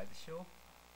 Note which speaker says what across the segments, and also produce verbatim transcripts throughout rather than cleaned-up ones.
Speaker 1: slideshow.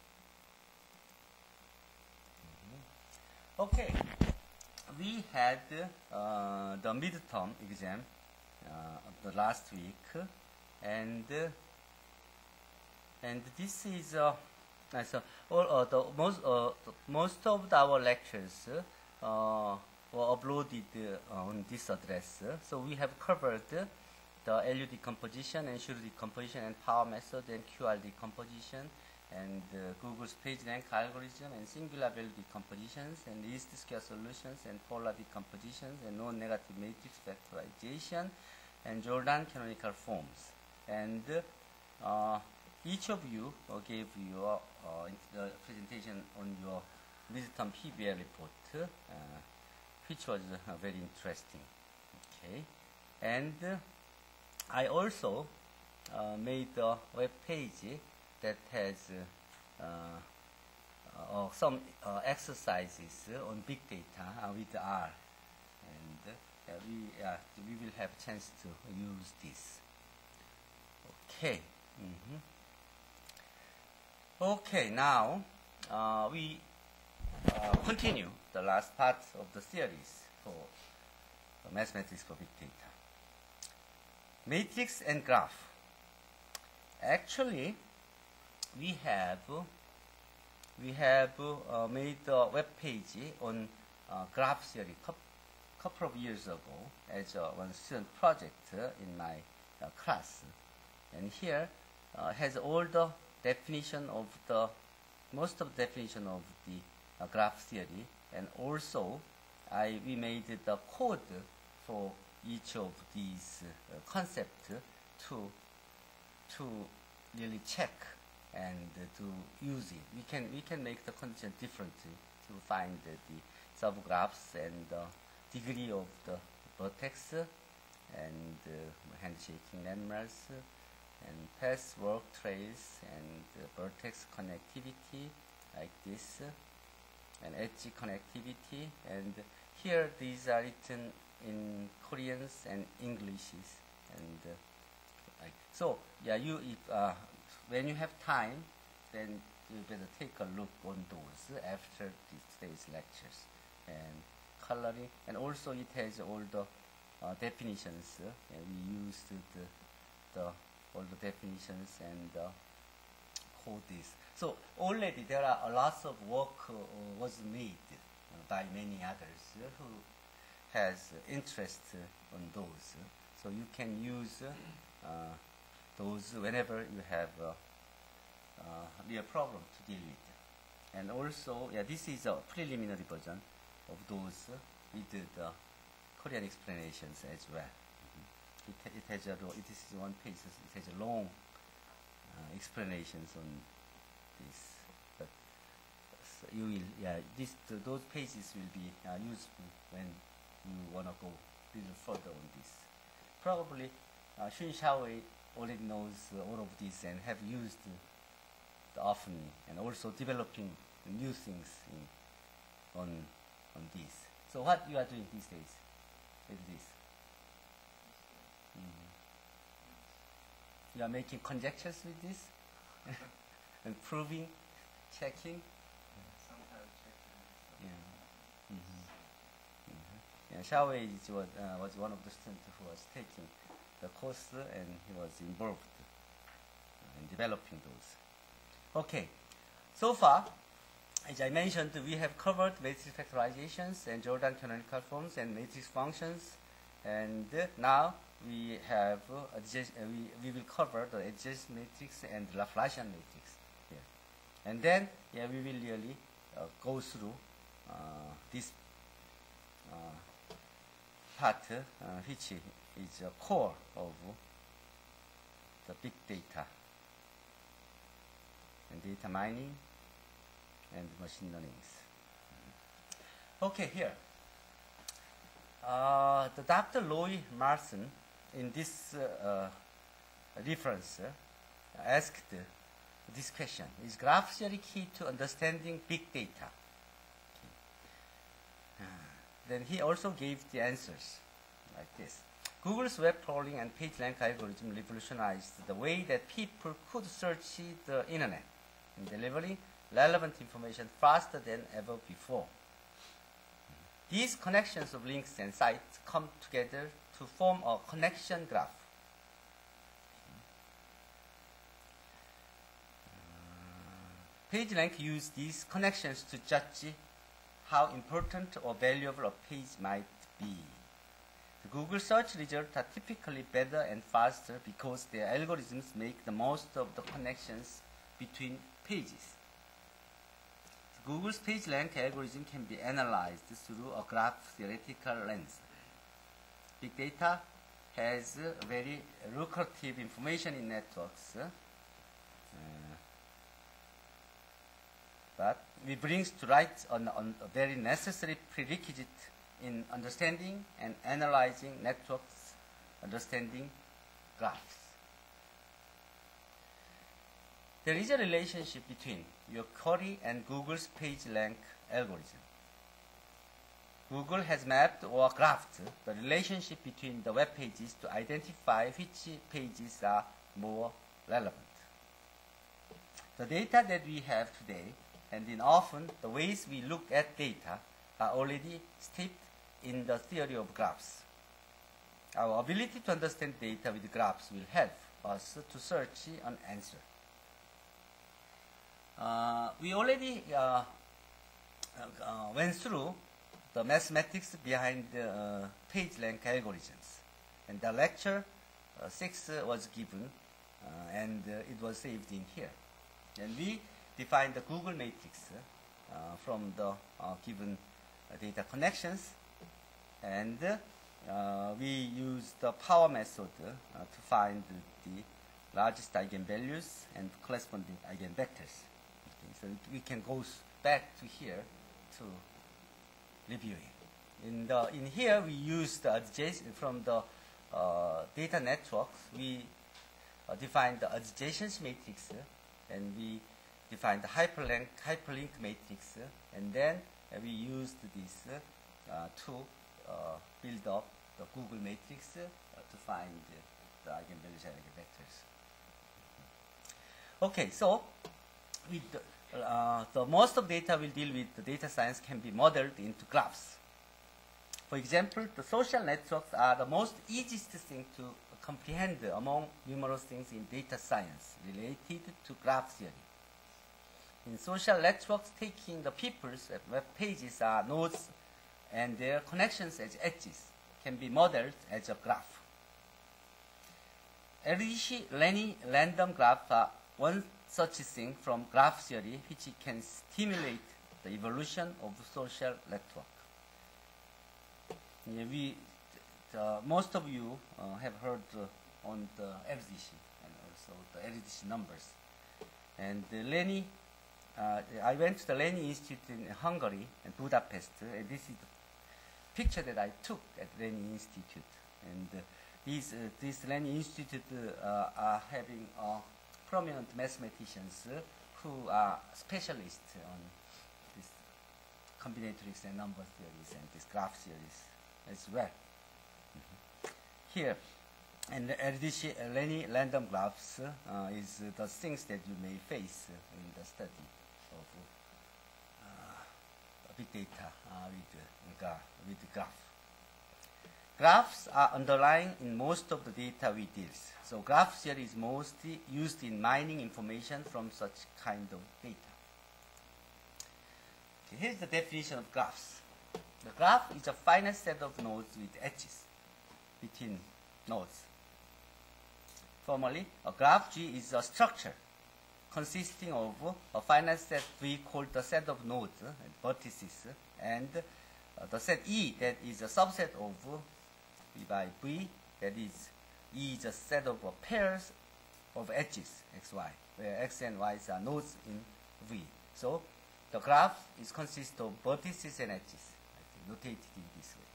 Speaker 1: Mm-hmm. Okay, we had uh, the midterm exam uh, of the last week, and uh, and this is uh, so all uh, the most uh, the, most of our lectures uh, were uploaded uh, on this address. So we have covered the L U decomposition and Shiro decomposition and power method and Q R decomposition and uh, Google's PageRank algorithm and singular value decompositions and least square solutions and polar decompositions and non-negative matrix factorization and Jordan canonical forms. And uh, each of you uh, gave your uh, the presentation on your midterm P B L report, uh, which was uh, very interesting. Okay, and uh, I also uh, made a web page that has uh, uh, uh, some uh, exercises on big data uh, with R, and uh, we uh, we will have a chance to use this. Okay. Mm-hmm. Okay. Now uh, we uh, continue the last part of the series for mathematics for big data. Matrix and graph. Actually, we have we have uh, made a web page on uh, graph theory a couple of years ago as a one student project uh, in my uh, class, and here uh, has all the definition of the most of the definition of the uh, graph theory, and also I we made the code for each of these uh, concepts to to really check and uh, to use it. We can we can make the condition differently to find uh, the subgraphs and the degree of the vertex and uh, handshaking landmarks and path work trace and uh, vertex connectivity like this and edge connectivity, and here these are written in Koreans and Englishes, and uh, like, so yeah, you if uh, when you have time, then you better take a look on those after today's lectures and coloring, and also it has all the uh, definitions, uh, and we used the, the all the definitions and uh, code this. So already there are a lots of work uh, was made uh, by many others uh, who has interest uh, on those, so you can use uh, those whenever you have uh, uh, real problem to deal with. And also, yeah, this is a preliminary version of those uh, with the Korean explanations as well. Mm-hmm. it, it has a it is one page. It has a long uh, explanations on this, but so you will yeah this th those pages will be uh, useful when you want to go a little further on this. Probably uh, Shun Xiaowei already knows uh, all of this and have used uh, often, and also developing new things in, on on this. So what you are doing these days with this? Mm-hmm. You are making conjectures with this and proving, checking. Yeah. Mm-hmm. Yeah, Xiaowei was, uh, was one of the students who was taking the course, and he was involved uh, in developing those. Okay, so far, as I mentioned, we have covered matrix factorizations and Jordan canonical forms and matrix functions, and uh, now we have uh, adjust, uh, we, we will cover the adjacent matrix and Laplacian matrix here. And then, yeah, we will really uh, go through uh, this uh, part, uh, which is a core of the big data and data mining and machine learning. Okay, here. Uh, the Doctor Roy Marson, in this uh, uh, reference, uh, asked this question: is graph theory key to understanding big data? Then he also gave the answers like this. Google's web crawling and PageRank algorithm revolutionized the way that people could search the internet. in delivering relevant information faster than ever before. These connections of links and sites come together to form a connection graph. PageRank uses these connections to judge how important or valuable a page might be. The Google search results are typically better and faster because their algorithms make the most of the connections between pages. The Google's PageRank algorithm can be analyzed through a graph theoretical lens. Big data has uh, very lucrative information in networks. Uh, But it brings to light on, on a very necessary prerequisite in understanding and analyzing networks, understanding graphs. There is a relationship between your query and Google's PageRank algorithm. Google has mapped or graphed the relationship between the web pages to identify which pages are more relevant. The data that we have today, and in often the ways we look at data, are already steeped in the theory of graphs. Our ability to understand data with graphs will help us to search an answer. Uh, we already uh, uh, went through the mathematics behind the uh, PageRank algorithms, and the lecture uh, six uh, was given, uh, and uh, it was saved in here. And we define the Google matrix uh, from the uh, given uh, data connections, and uh, we use the power method uh, to find the largest eigenvalues and corresponding eigenvectors. Okay, so we can go back to here to reviewing. In the in here we use the adjacent from the uh, data networks. We uh, define the adjacent matrix, uh, and we define the hyperlink, hyperlink matrix, uh, and then uh, we used this uh, uh, to uh, build up the Google matrix uh, to find uh, the eigenvalues and eigenvectors. Okay, so with the, uh, the most of data we'll deal with the data science can be modeled into graphs. For example, the social networks are the most easiest thing to comprehend among numerous things in data science related to graph theory. In social networks, taking the people's web pages are nodes and their connections as edges can be modeled as a graph. Ehrlich-Lenny random graphs are one such thing from graph theory which can stimulate the evolution of social network. Yeah, we, the, most of you uh, have heard uh, on the Ehrlich and also the Ehrlich numbers. And uh, Lenny Uh, I went to the Lenny Institute in Hungary, in Budapest, uh, and this is the picture that I took at Lenny Institute. And uh, these, uh, this Lenny Institute uh, are having uh, prominent mathematicians uh, who are specialists on this combinatorics and number theories and these graph theories as well. Mm-hmm. Here, and uh, Lenny random graphs uh, is uh, the things that you may face uh, in the study of uh, big data uh, with, uh, with the graph. Graphs are underlying in most of the data we deal with. So graph theory is mostly used in mining information from such kind of data. Okay, here's the definition of graphs. The graph is a finite set of nodes with edges between nodes. Formally, a graph G is a structure consisting of a finite set V called the set of nodes uh, and vertices, uh, and uh, the set E that is a subset of uh, V by V, that is E is a set of uh, pairs of edges x, y, where x and y are nodes in V. So the graph is consists of vertices and edges, notated in this way.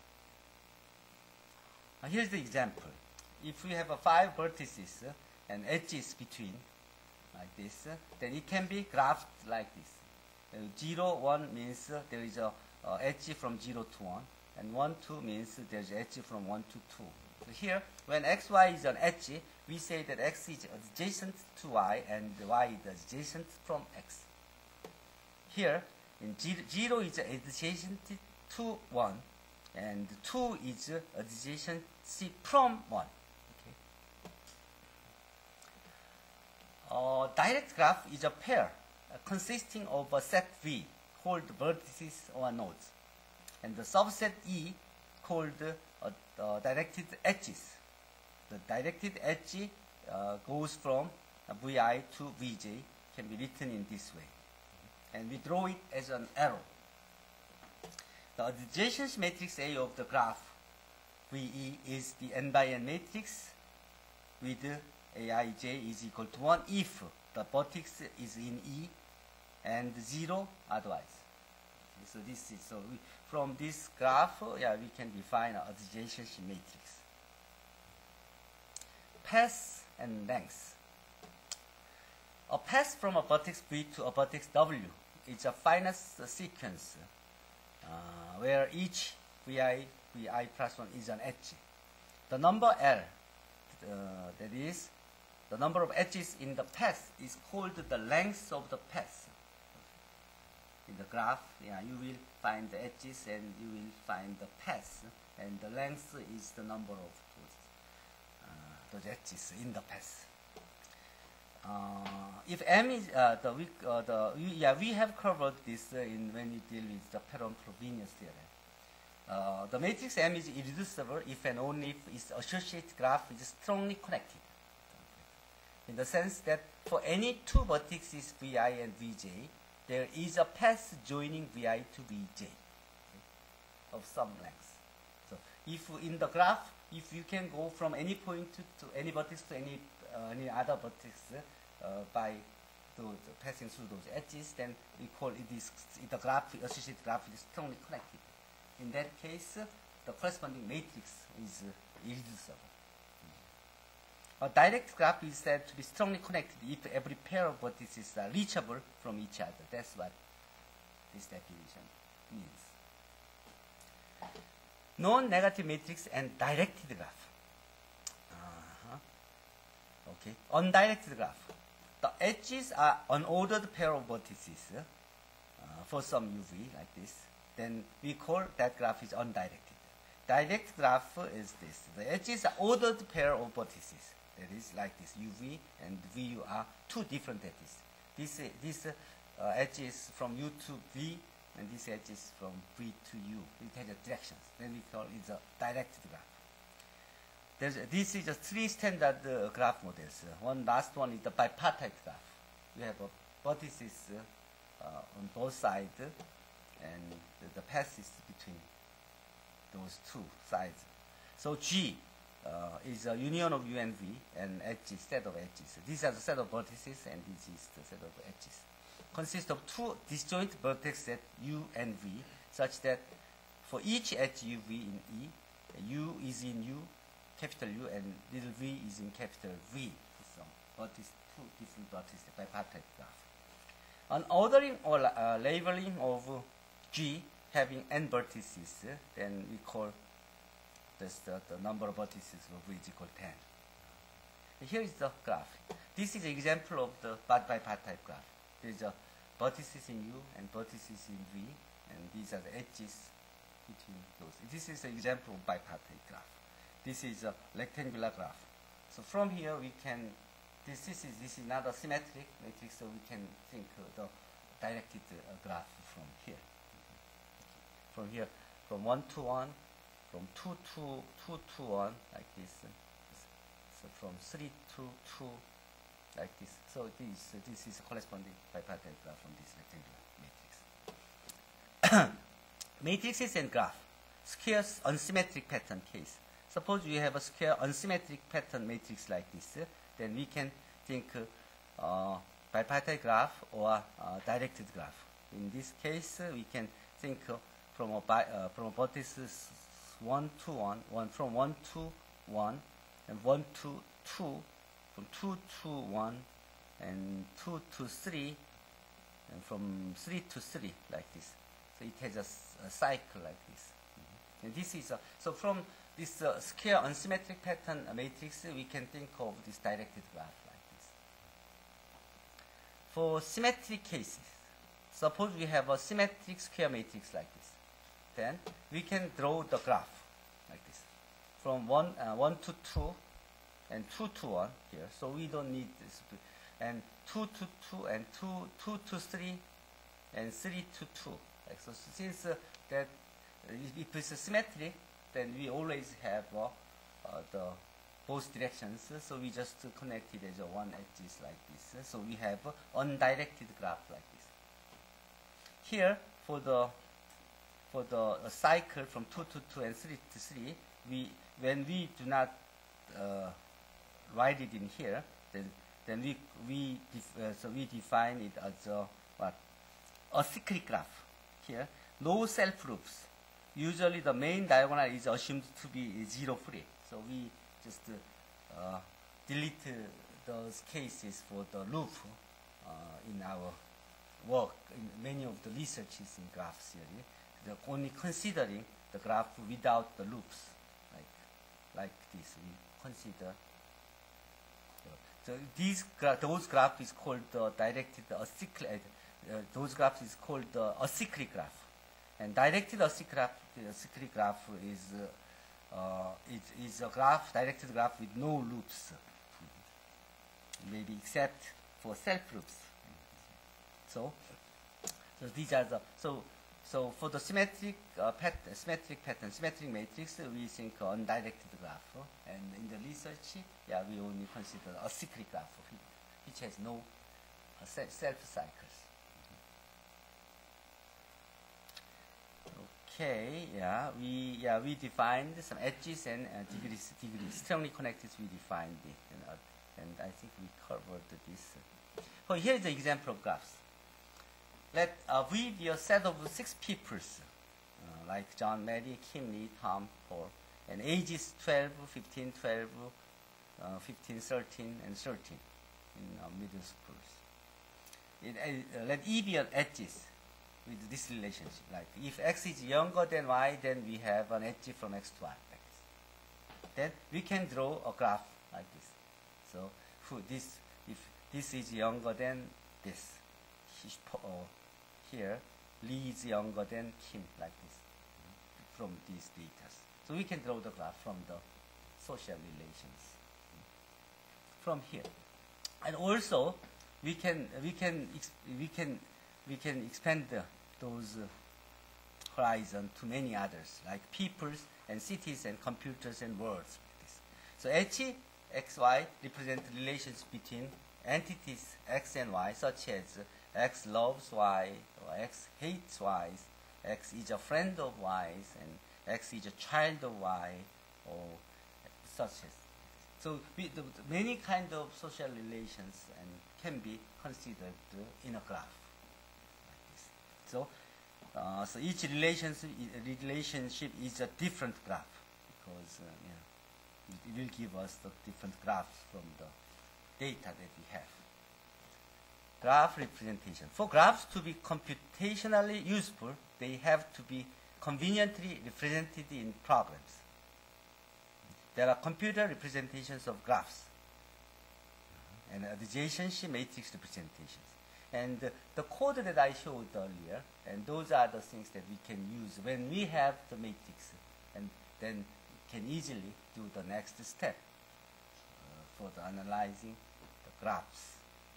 Speaker 1: Now here's the example. If we have uh, five vertices uh, and edges between, like this, uh, then it can be graphed like this. Uh, zero, one means uh, there is a uh, edge from zero to one, and one, two means there's edge from one to two. So here, when xy is an edge, we say that x is adjacent to y and y is adjacent from x. Here, in zero is adjacent to one and two is adjacent from one. Okay. Uh, direct graph is a pair uh, consisting of a set V called vertices or nodes and the subset E called uh, uh, directed edges. The directed edge uh, goes from uh, Vi to Vj, can be written in this way. And we draw it as an arrow. The adjacency matrix A of the graph V E is the n by n matrix with Aij is equal to one if the vertex is in E and zero otherwise. So this is so we, from this graph, yeah, we can define an adjacency matrix. Path and length. A path from a vertex V to a vertex W is a finite sequence uh, where each Vi, Vi plus one is an edge. The number L, uh, that is, the number of edges in the path is called the length of the path. In the graph, yeah, you will find the edges and you will find the path, and the length is the number of those, uh, those edges in the path. Uh, if M is uh, the we uh, the we, yeah we have covered this uh, in when we deal with the Perron-Frobenius theorem. Uh, the matrix M is irreducible if and only if its associated graph is strongly connected. In the sense that for any two vertices Vi and Vj, there is a path joining Vi to Vj, okay, of some length. So if in the graph, if you can go from any point to, to any vertex to any uh, any other vertex uh, by those, passing through those edges, then we call it this the graph associated graph is strongly connected. In that case, uh, the corresponding matrix is uh, irreducible. A direct graph is said to be strongly connected if every pair of vertices are reachable from each other. That's what this definition means. Non-negative matrix and directed graph. Uh-huh. Okay. Undirected graph. The edges are unordered pair of vertices uh, for some U V like this. Then we call that graph is undirected. Direct graph is this. The edges are ordered pair of vertices. That is like this. U V and V U are two different edges. This uh, this uh, edge is from U to V, and this edge is from V to U. It has a directions. Then we call it a directed graph. There's, this is a three standard uh, graph models. Uh, one last one is the bipartite graph. We have a vertices uh, uh, on both sides, uh, and the, the path is between those two sides. So G uh, is a union of U and V and edges, set of edges. These are the set of vertices, and this is the set of edges. Consists of two disjoint vertex set U and V, such that for each edge U V in E, U is in U, capital U, and little v is in capital V. So, vertex, two different vertices, bipartite graph. An ordering or uh, labeling of uh, G having n vertices, uh, then we call this the, the number of vertices of V is equal to ten. Here is the graph. This is an example of the bipartite graph. There is a vertices in U and vertices in V, and these are the edges between those. This is an example of bipartite graph. This is a rectangular graph. So from here we can, this, this, is, this is not a symmetric matrix, so we can think uh, the directed uh, graph from here. From here, from one to one, from two to two to one, like this. Uh, so from three to two, like this. So this, uh, this is a corresponding bipartite graph from this rectangular matrix. Matrices and graph. Squares unsymmetric pattern case. Suppose we have a square unsymmetric pattern matrix like this, uh, then we can think uh, uh, bipartite graph or uh, directed graph. In this case, uh, we can think uh, from a bi uh, from a vertices one to one, one from one to one, and one to two, from two to one, and two to three, and from three to three, like this. So it has a, a cycle like this. Mm-hmm. And this is a, so from this uh, square unsymmetric pattern matrix, we can think of this directed graph like this. For symmetric cases, suppose we have a symmetric square matrix like this, then we can draw the graph like this, from one, uh, one to two, and two to one here. So we don't need this, and two to two, and two, two to three, and three to two. Like so, since uh, that if it's a symmetry, then we always have uh, uh, the both directions. So we just connect it as a one edges like this. So we have uh, undirected graph like this. Here for the for the uh, cycle from two to two and three to three, we when we do not uh, write it in here, then then we we def uh, so we define it as a what a cyclic graph. Here no self loops. Usually the main diagonal is assumed to be zero free. So we just uh, delete uh, those cases for the loop uh, in our work, in many of the researches in graph theory. They're only considering the graph without the loops, like, like this. We consider. So these gra those graphs is called the directed acyclic. Uh, those graphs is called the acyclic graph. And directed acyclic graph, acyclic graph is, uh, uh, it is a graph, directed graph with no loops, maybe except for self loops. So, so these are the so so for the symmetric uh, pattern, symmetric pattern, symmetric matrix, we think undirected graph, and in the research, yeah, we only consider a cyclic graph, which has no uh, self cycles. Okay, yeah, we yeah we defined some edges and uh, degrees. Degrees strongly connected. We defined it, and, uh, and I think we covered this. So here is the example of graphs. Let uh, we be a set of six peoples, uh, like John, Mary, Kim, Lee, Tom, Paul, and ages twelve, fifteen, twelve, uh, fifteen, thirteen, and thirteen in uh, middle schools. It, uh, let E be an edges with this relationship. Like if x is younger than y, then we have an edge from x to y. Like this. Then we can draw a graph like this. So who this if this is younger than this, uh, here Lee is younger than Kim, like this, from these data. So we can draw the graph from the social relations from here, and also we can we can we can we can expand the, those uh, horizon to many others, like peoples and cities and computers and worlds. So H, X, Y represent relations between entities X and Y, such as X loves Y, or X hates Y, X is a friend of Y, and X is a child of Y, or such as. So we, the, the many kind of social relations and can be considered uh, in a graph. So, uh, so each relationship, relationship is a different graph, because uh, yeah, it, it will give us the different graphs from the data that we have. Graph representation. For graphs to be computationally useful, they have to be conveniently represented in programs. There are computer representations of graphs and adjacency matrix representations. And uh, the code that I showed earlier, and those are the things that we can use when we have the matrix, and then we can easily do the next step uh, for the analyzing the graphs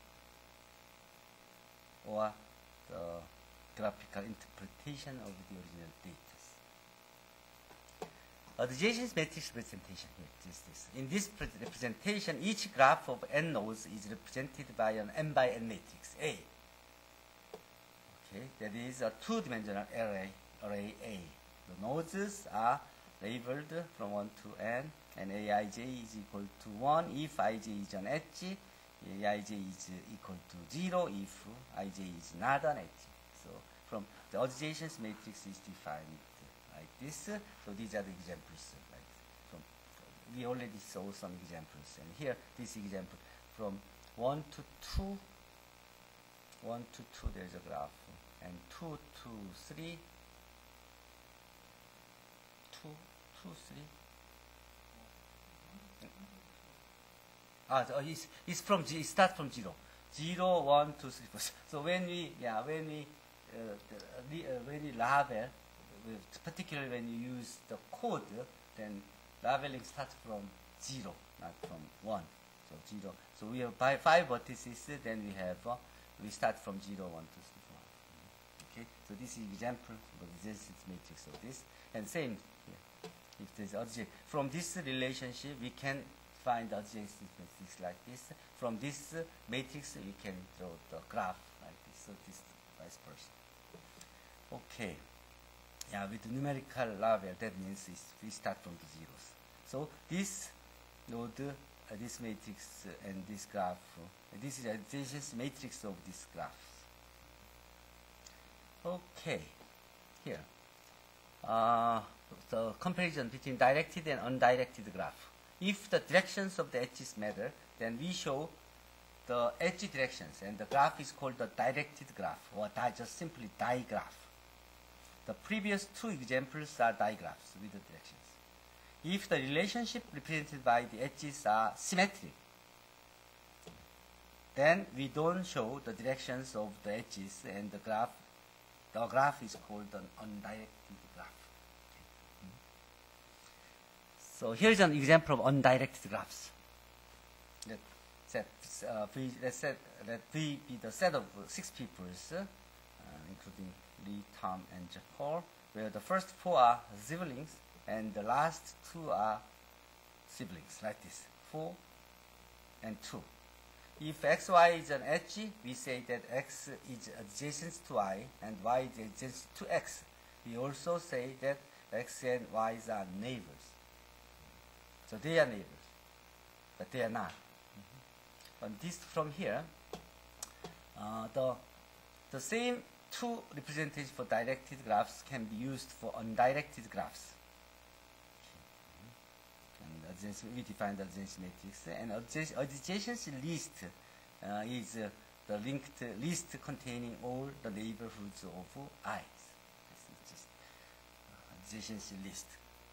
Speaker 1: or the graphical interpretation of the original data. Adjacency matrix representation here is this. In this representation, each graph of n nodes is represented by an n by n matrix A. Okay, that is a two-dimensional array, array A. The nodes are labeled from one to n, and Aij is equal to one if Ij is an edge, Aij is equal to zero if Ij is not an edge. So from the adjacency matrix is defined like this. So these are the examples. Like from, we already saw some examples, and here this example from one to two, one to two there is a graph, and two to three, two, two, three, Ah, so it's, it's from G, it starts from zero. Zero, one, two, three, four. So when we, yeah, when we, uh, the, uh, when we label, particularly when you use the code, then labeling starts from zero, not from one. So zero. So we have five, five vertices. Then we have uh, we start from zero, one, two, three, four. Okay. So this is example of the adjacency matrix of this, and same here. If there's adjacency from this relationship, we can find the adjacency matrix like this. From this uh, matrix, we can draw the graph like this. So this vice versa. Okay. Yeah, with the numerical label, that means it's, we start from the zeros. So this node, uh, this matrix, uh, and this graph, uh, this is a adjacency matrix of this graph. Okay, here. Uh, the comparison between directed and undirected graph. If the directions of the edges matter, then we show the edge directions, and the graph is called the directed graph, or di just simply digraph. The previous two examples are digraphs with the directions. If the relationship represented by the edges are symmetric, then we don't show the directions of the edges, and the graph, the graph is called an undirected graph. Okay. So here's an example of undirected graphs. Let set, uh, v, let's set, let V be the set of six peoples, uh, including Lee, Tom, and Paul, where the first four are siblings and the last two are siblings, like this, four and two. If xy is an edge, we say that x is adjacent to y and y is adjacent to x. We also say that x and y are neighbors. So they are neighbors, but they are not. Mm-hmm. And this from here, uh, the, the same two representations for directed graphs can be used for undirected graphs. And we define the adjacency matrix, and adjacency list uh, is uh, the linked list containing all the neighborhoods of I. This is just uh, adjacency list.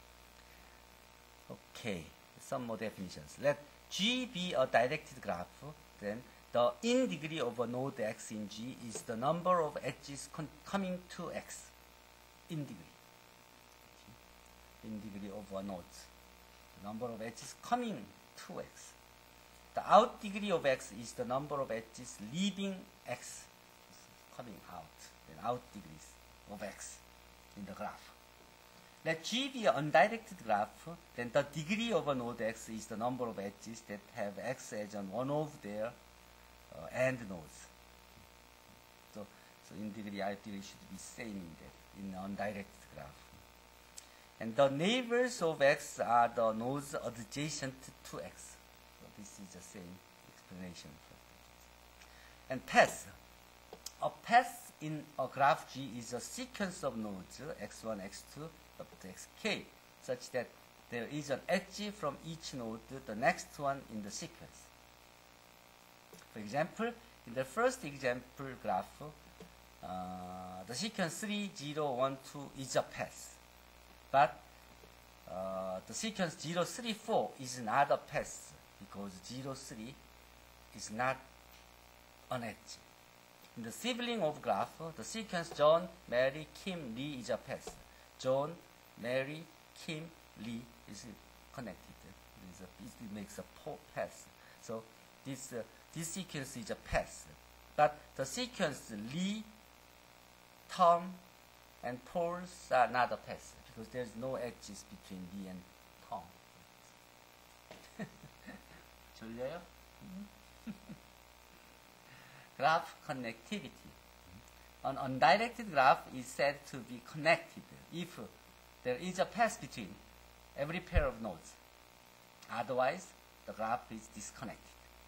Speaker 1: Okay, some more definitions. Let G be a directed graph, then the in degree of a node x in G is the number of edges coming to x in degree. Okay. In degree of a node. The number of edges coming to x. The out degree of x is the number of edges leaving x, coming out, then out degrees of x in the graph. Let G be an undirected graph, then the degree of a node x is the number of edges that have x as on one of their Uh, end nodes. So, so in degree, out degree should be same in that, in undirected graph. And the neighbors of x are the nodes adjacent to x. So this is the same explanation. And path. A path in a graph G is a sequence of nodes x one, x two, up to xk, such that there is an edge from each node to the next one in the sequence. For example, in the first example graph, uh, the sequence three, zero, one, two is a path. But uh, the sequence zero, three, four is not a path because zero, three is not an edge. In the sibling of graph, the sequence John, Mary, Kim, Lee is a path. John, Mary, Kim, Lee is connected. It, is a, it makes a path. So this uh, This sequence is a path, but the sequence Lee, Tom, and Paul's are not a path because there's no edges between Lee and Tom. 졸려요? Graph connectivity. An undirected graph is said to be connected if there is a path between every pair of nodes. Otherwise, the graph is disconnected.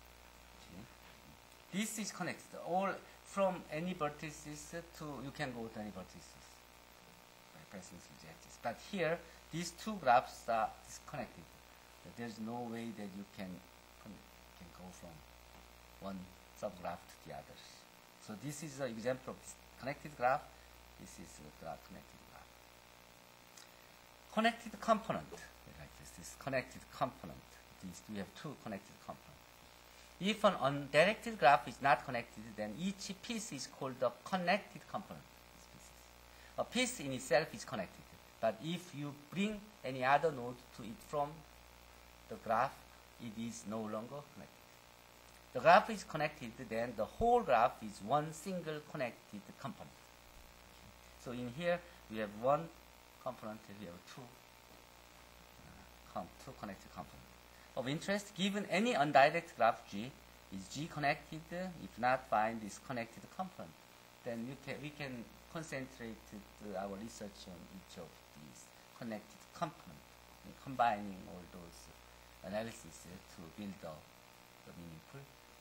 Speaker 1: This is connected. All from any vertices to, you can go to any vertices by pressing through the edges. But here, these two graphs are disconnected. There's no way that you can, can go from one subgraph to the others. So this is an example of connected graph. This is a graph connected graph. Connected component. Like this, this connected component. These, we have two connected components. If an undirected graph is not connected, then each piece is called a connected component. A piece in itself is connected, but if you bring any other node to it from the graph, it is no longer connected. The graph is connected, then the whole graph is one single connected component. So in here, we have one component, we have two, uh, two connected components. Of interest, given any undirected graph G, is G connected? If not, find this connected component. Then you can, we can concentrate uh, our research on each of these connected components, and combining all those analyses uh, to build up the meaningful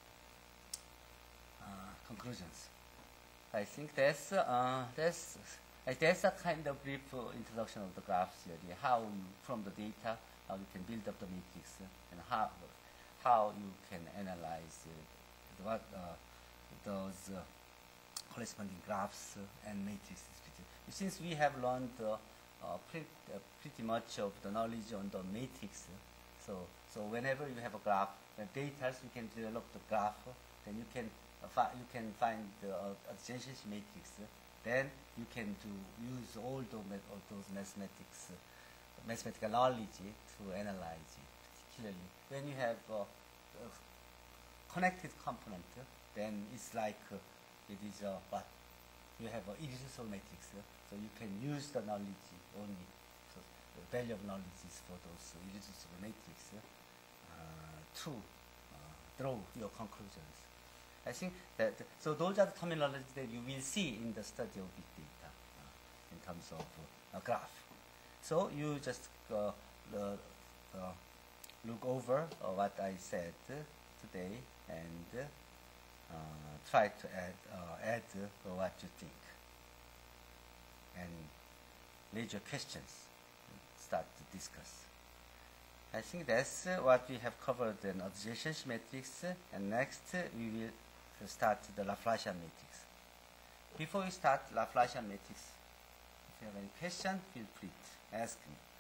Speaker 1: uh, conclusions. I think that's uh, that's uh, that's a kind of brief uh, introduction of the graph theory. How you, from the data, how you can build up the matrix, uh, and how how you can analyze uh, what uh, those uh, corresponding graphs uh, and matrices. Since we have learned uh, uh, pretty, uh, pretty much of the knowledge on the matrix, uh, so so whenever you have a graph, the data, you can develop the graph. Uh, then you can uh, fi you can find the uh, adjacency matrix. Uh, then you can do use all the all those mathematics, uh, mathematical knowledge to analyze it. Particularly when you have uh, a connected component, uh, then it's like uh, it is uh, what you have an irreducible matrix, uh, so you can use the knowledge only. So the value of knowledge is for those irreducible matrix uh, to uh, draw your conclusions. I think that so those are the terminologies that you will see in the study of big data uh, in terms of uh, a graph. So you just uh, uh, uh, look over uh, what I said uh, today and uh, uh, try to add, uh, add uh, what you think and major questions and start to discuss. I think that's uh, what we have covered in adjacency matrix, uh, and next uh, we will start the Laplacian matrix. Before we start Laplacian matrix, if you have any question, feel free to ask me.